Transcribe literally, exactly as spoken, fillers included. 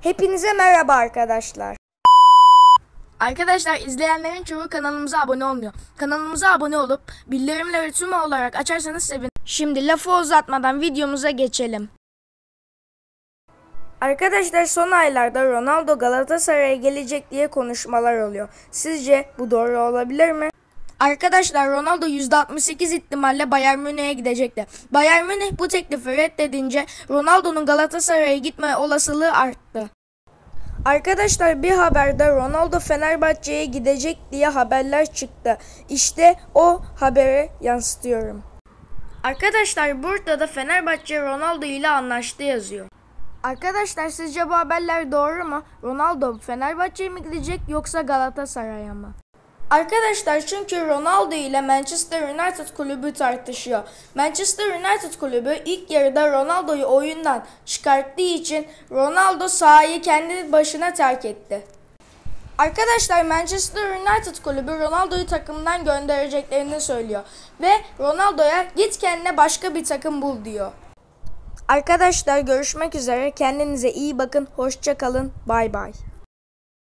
Hepinize merhaba arkadaşlar. Arkadaşlar izleyenlerin çoğu kanalımıza abone olmuyor. Kanalımıza abone olup bildirimleri tüm olarak açarsanız sevinirim. Şimdi lafı uzatmadan videomuza geçelim. Arkadaşlar son aylarda Ronaldo Galatasaray'a gelecek diye konuşmalar oluyor. Sizce bu doğru olabilir mi? Arkadaşlar Ronaldo yüzde altmış sekiz ihtimalle Bayern Münih'e gidecekti. Bayern Münih bu teklifi reddedince Ronaldo'nun Galatasaray'a gitme olasılığı arttı. Arkadaşlar bir haberde Ronaldo Fenerbahçe'ye gidecek diye haberler çıktı. İşte o haberi yansıtıyorum. Arkadaşlar burada da Fenerbahçe Ronaldo ile anlaştı yazıyor. Arkadaşlar sizce bu haberler doğru mu? Ronaldo Fenerbahçe'ye mi gidecek yoksa Galatasaray'a mı? Arkadaşlar çünkü Ronaldo ile Manchester United kulübü tartışıyor. Manchester United kulübü ilk yarıda Ronaldo'yu oyundan çıkarttığı için Ronaldo sahayı kendi başına terk etti. Arkadaşlar Manchester United kulübü Ronaldo'yu takımdan göndereceklerini söylüyor. Ve Ronaldo'ya git kendine başka bir takım bul diyor. Arkadaşlar görüşmek üzere. Kendinize iyi bakın. Hoşça kalın. Bay bay.